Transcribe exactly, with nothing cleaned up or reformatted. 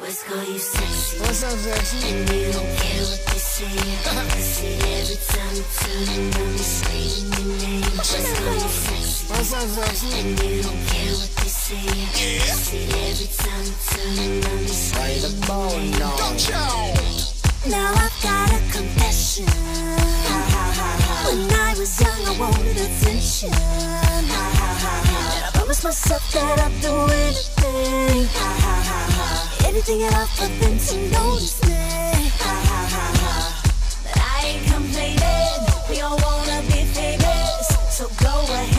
Boys call you sexy. What's up, sexy? And you don't care what they say. I see every time you turn around, you scream your name. Boys call you sexy. What's up, sexy? And you don't care what they say. I see every time you turn around, you scream the bone, your no. name. Now I've got a confession. Ha, ha, ha, ha. When I was young, I wanted attention. Ha, ha, ha, ha. And I promised myself that I'd do anything. Ha, ha, ha, ha. Anything at all for them to notice me. Ha, ha, ha, ha. But I ain't complaining. We all wanna be famous, so go ahead.